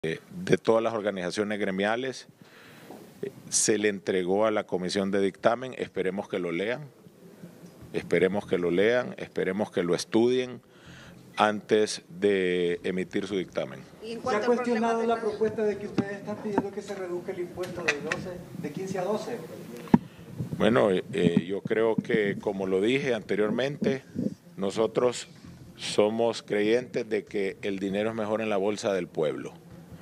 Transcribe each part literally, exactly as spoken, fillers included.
de todas las organizaciones gremiales. Se le entregó a la comisión de dictamen, esperemos que lo lean, esperemos que lo lean, esperemos que lo estudien antes de emitir su dictamen. ¿Se ha cuestionado la propuesta de que ustedes están pidiendo que se reduzca el impuesto de, doce, de quince a doce? Bueno, eh, yo creo que, como lo dije anteriormente, nosotros somos creyentes de que el dinero es mejor en la bolsa del pueblo.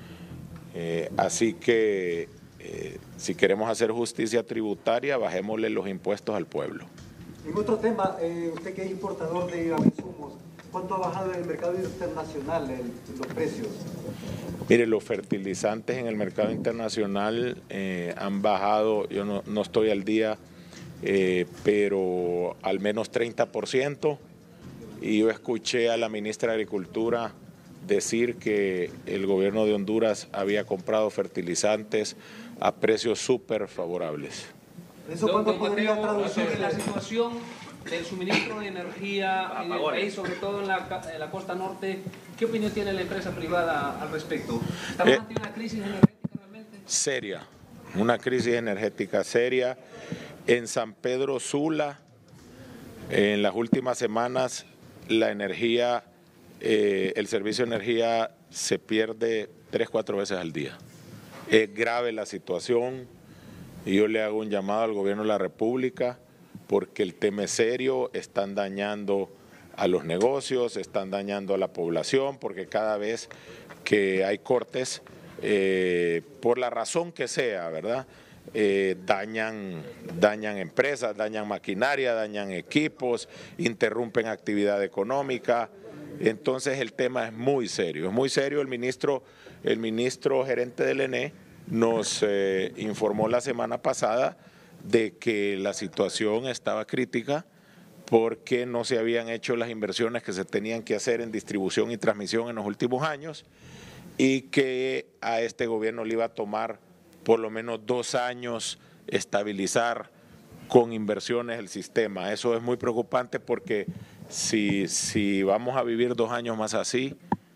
Eh, así que eh, si queremos hacer justicia tributaria, bajémosle los impuestos al pueblo. En otro tema, eh, usted que es importador de insumos, ¿cuánto ha bajado en el mercado internacional el, los precios? Mire, los fertilizantes en el mercado internacional eh, han bajado, yo no, no estoy al día, eh, pero al menos treinta por ciento. Y yo escuché a la ministra de Agricultura decir que el gobierno de Honduras había comprado fertilizantes a precios súper favorables. ¿Eso cuánto podría traducir en la situación del suministro de energía en el país, sobre todo en la, en la costa norte? ¿Qué opinión tiene la empresa privada al respecto? ¿Estamos ante una crisis energética realmente? Seria, una crisis energética seria. En San Pedro Sula, en las últimas semanas, la energía, eh, el servicio de energía se pierde tres, cuatro veces al día. Es grave la situación y yo le hago un llamado al gobierno de la República porque el tema es serio, están dañando a los negocios, están dañando a la población, porque cada vez que hay cortes, eh, por la razón que sea, ¿verdad? Eh, dañan, dañan empresas, dañan maquinaria, dañan equipos, interrumpen actividad económica. Entonces el tema es muy serio, es muy serio. El ministro, el ministro gerente del E N E nos eh, informó la semana pasada de que la situación estaba crítica porque no se habían hecho las inversiones que se tenían que hacer en distribución y transmisión en los últimos años y que a este gobierno le iba a tomar por lo menos dos años estabilizar con inversiones el sistema. Eso es muy preocupante porque si, si vamos a vivir dos años más así,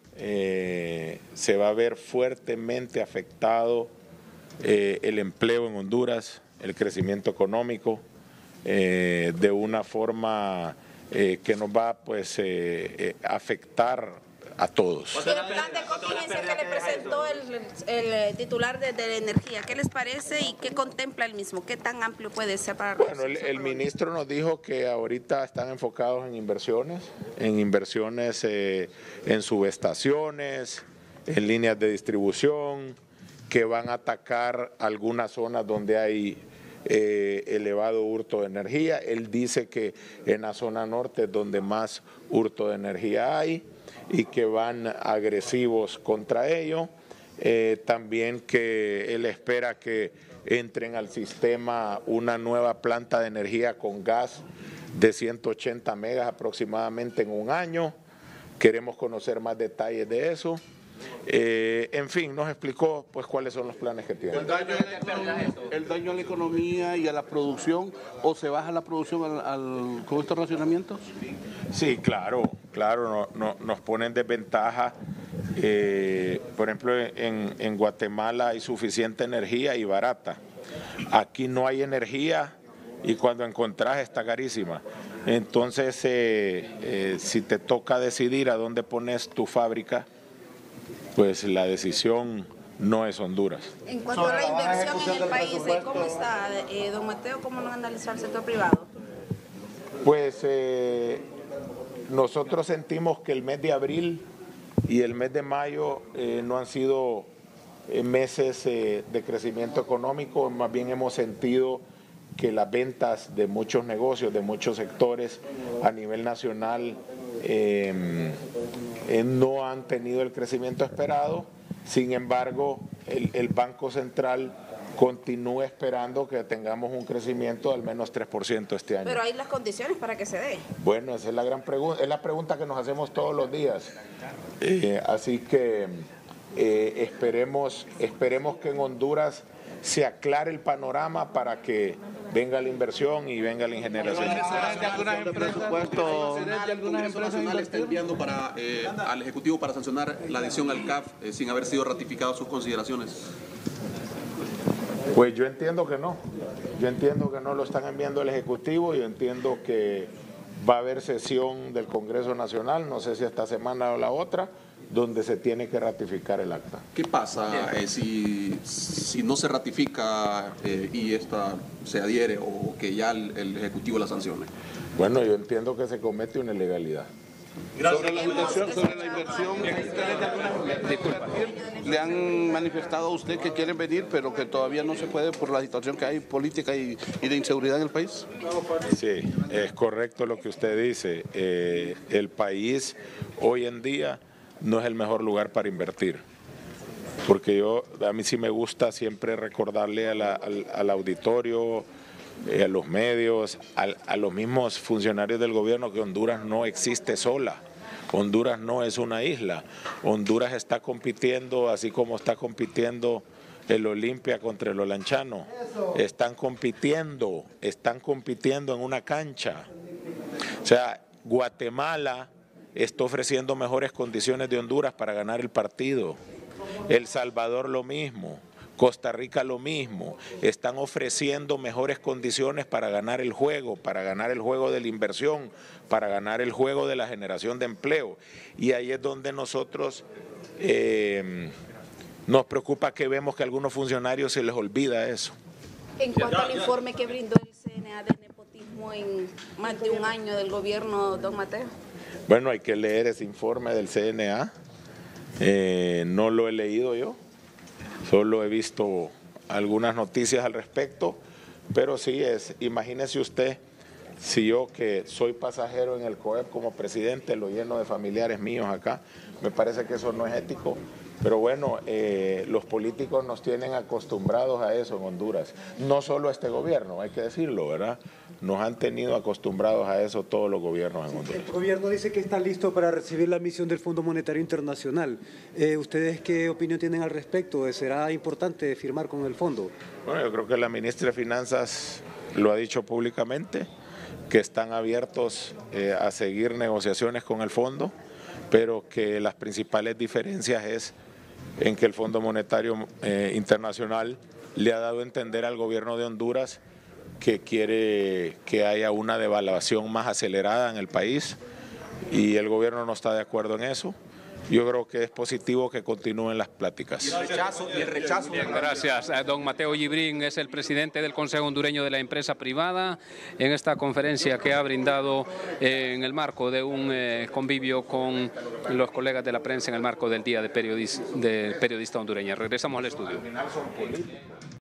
eh, se va a ver fuertemente afectado eh, el empleo en Honduras, el crecimiento económico, eh, de una forma eh, que nos va pues, eh, eh, a afectar a todos. El plan de contingencia que le presentó el, el titular de, de energía, ¿qué les parece y qué contempla el mismo? ¿Qué tan amplio puede ser para Bueno, el, el ministro nos dijo que ahorita están enfocados en inversiones, en inversiones eh, en subestaciones, en líneas de distribución, que van a atacar algunas zonas donde hay eh, elevado hurto de energía. Él dice que en la zona norte es donde más hurto de energía hay y que van agresivos contra ello. Eh, también que él espera que entren al sistema una nueva planta de energía con gas de ciento ochenta megas aproximadamente en un año. Queremos conocer más detalles de eso. Eh, en fin, nos explicó pues cuáles son los planes que tiene. El daño, el daño a la economía y a la producción, ¿o se baja la producción al, al, con estos racionamientos? Sí, claro, claro, no, no, nos ponen desventaja. Eh, por ejemplo, en, en Guatemala hay suficiente energía y barata. Aquí no hay energía y cuando encontrás está carísima. Entonces, eh, eh, si te toca decidir a dónde pones tu fábrica, pues la decisión no es Honduras. En cuanto a la inversión en el país, ¿cómo está, eh, don Mateo? ¿Cómo lo analizó el sector privado? Pues eh, nosotros sentimos que el mes de abril y el mes de mayo eh, no han sido eh, meses eh, de crecimiento económico, más bien hemos sentido que las ventas de muchos negocios, de muchos sectores a nivel nacional eh, eh, no han tenido el crecimiento esperado. Sin embargo, el, el Banco Central continúa esperando que tengamos un crecimiento de al menos tres por ciento este año. Pero hay las condiciones para que se dé. Bueno, esa es la gran pregunta, es la pregunta que nos hacemos todos los días. Eh, así que eh, esperemos, esperemos que en Honduras se aclare el panorama para que venga la inversión y venga la ingeneración. ¿De algunas empresas, presupuesto, el Congreso Nacional está enviando para, eh, al Ejecutivo para sancionar la adhesión al C A F eh, sin haber sido ratificadas sus consideraciones? Pues yo entiendo que no. Yo entiendo que no lo están enviando al Ejecutivo. Yo entiendo que va a haber sesión del Congreso Nacional, no sé si esta semana o la otra, donde se tiene que ratificar el acta. ¿Qué pasa eh, si, si no se ratifica eh, y esta se adhiere o que ya el, el Ejecutivo la sancione? Bueno, yo entiendo que se comete una ilegalidad. Sobre la inversión, sobre la inversión, le han manifestado a usted que quieren venir, pero que todavía no se puede por la situación que hay política y, y de inseguridad en el país. Sí, es correcto lo que usted dice. Eh, el país hoy en día no es el mejor lugar para invertir. Porque yo, a mí sí me gusta siempre recordarle a la, al, al auditorio, eh, a los medios, a, a los mismos funcionarios del gobierno que Honduras no existe sola. Honduras no es una isla. Honduras está compitiendo, así como está compitiendo el Olimpia contra el Olanchano. Están compitiendo, están compitiendo en una cancha. O sea, Guatemala está ofreciendo mejores condiciones de Honduras para ganar el partido. El Salvador lo mismo, Costa Rica lo mismo. Están ofreciendo mejores condiciones para ganar el juego, para ganar el juego de la inversión, para ganar el juego de la generación de empleo. Y ahí es donde nosotros eh, nos preocupa que vemos que a algunos funcionarios se les olvida eso. En cuanto al informe que brindó el C N A de nepotismo en más de un año del gobierno, don Mateo. Bueno, hay que leer ese informe del C N A. Eh, no lo he leído yo, solo he visto algunas noticias al respecto, pero sí es, imagínese usted, si yo que soy pasajero en el C O E P como presidente, lo lleno de familiares míos acá, me parece que eso no es ético. Pero bueno, eh, los políticos nos tienen acostumbrados a eso en Honduras. No solo este gobierno, hay que decirlo, ¿verdad? Nos han tenido acostumbrados a eso todos los gobiernos en Honduras. El gobierno dice que está listo para recibir la misión del Fondo Monetario Internacional. Eh, ¿Ustedes qué opinión tienen al respecto? ¿Será importante firmar con el fondo? Bueno, yo creo que la ministra de Finanzas lo ha dicho públicamente, que están abiertos eh, a seguir negociaciones con el fondo, pero que las principales diferencias es en que el Fondo Monetario eh, Internacional le ha dado a entender al gobierno de Honduras que quiere que haya una devaluación más acelerada en el país y el gobierno no está de acuerdo en eso. Yo creo que es positivo que continúen las pláticas. Y el rechazo, y el rechazo. Bien, gracias. Don Mateo Yibrín es el presidente del Consejo Hondureño de la Empresa Privada en esta conferencia que ha brindado en el marco de un eh, convivio con los colegas de la prensa en el marco del Día de Periodista, de Periodista Hondureña. Regresamos al estudio.